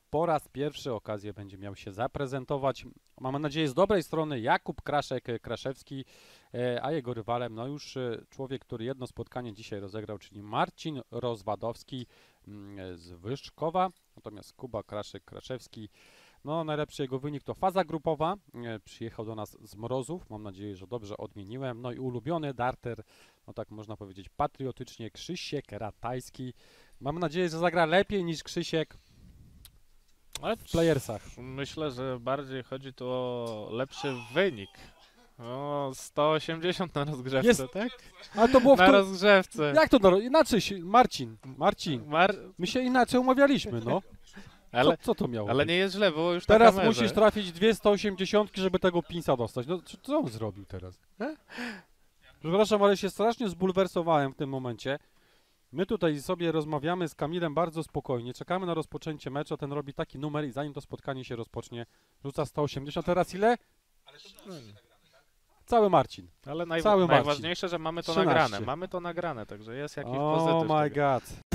po raz pierwszy okazję będzie miał się zaprezentować. Mam nadzieję z dobrej strony Jakub Kraszek-Kraszewski, a jego rywalem no już człowiek, który jedno spotkanie dzisiaj rozegrał, czyli Marcin Rozwadowski z Wyszkowa, natomiast Kuba Kraszek-Kraszewski, no najlepszy jego wynik to faza grupowa, przyjechał do nas z Mrozów, mam nadzieję, że dobrze odmieniłem, no i ulubiony darter, no tak można powiedzieć patriotycznie, Krzysiek Ratajski. Mam nadzieję, że zagra lepiej niż Krzysiek Ale w playersach. myślę, że bardziej chodzi tu o lepszy wynik. O, 180 na rozgrzewce, Jest. tak? Ale to było w Na to... rozgrzewce. Jak to inaczej się... Marcin, my się inaczej umawialiśmy, no. Co to miało ale być? nie jest źle, było już Teraz na kamerze. musisz trafić 280, żeby tego pinsa dostać. No co on zrobił teraz? Przepraszam, ale się strasznie zbulwersowałem w tym momencie. My tutaj sobie rozmawiamy z Kamilem bardzo spokojnie, czekamy na rozpoczęcie meczu, ten robi taki numer i zanim to spotkanie się rozpocznie, rzuca 180. Teraz ile? Cały Marcin. Ale Cały Marcin. najważniejsze, że mamy to 13. nagrane. Mamy to nagrane, także jest jakiś Oh pozytyw. my tego. god.